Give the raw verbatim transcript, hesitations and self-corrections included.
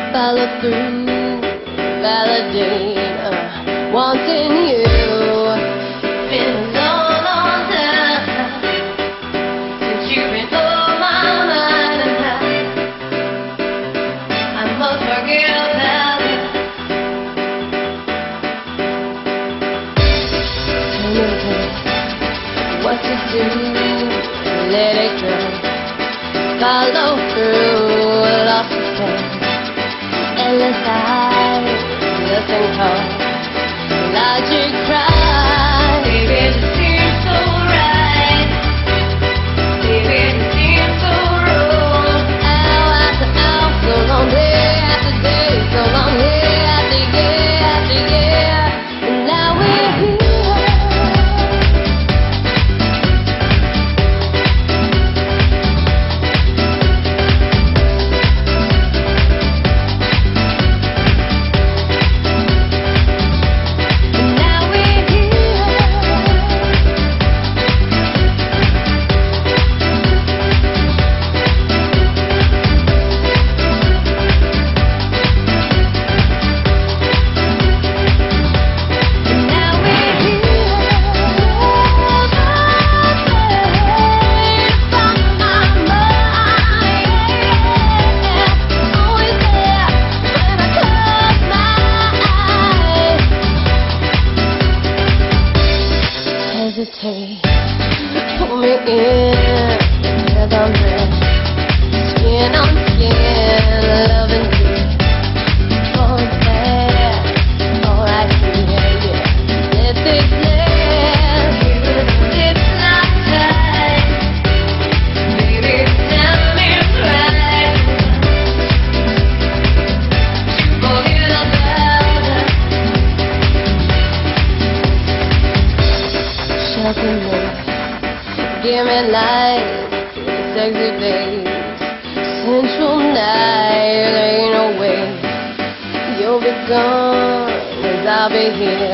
follow through, validate, uh, wanting you. It's been a long, long time since you've been on my mind, and I, I must forget about it. Tell me, tell me what to do, let it go, follow through, lost the sense. Endless eyes, nothing called logic cries. Baby, it seems so right. Baby, it seems so wrong. Hour after hour, so long day after day, so long year after year after year, and now we're here. Pull me in, head on breath, skin on skin, loving you. Oh, that's all I see, yeah, yeah. Let this last, it's not time. Baby, tell me right to forget about us. Shelter me. Give me light, sexy days, sensual night, ain't no way you'll be gone, 'cause I'll be here.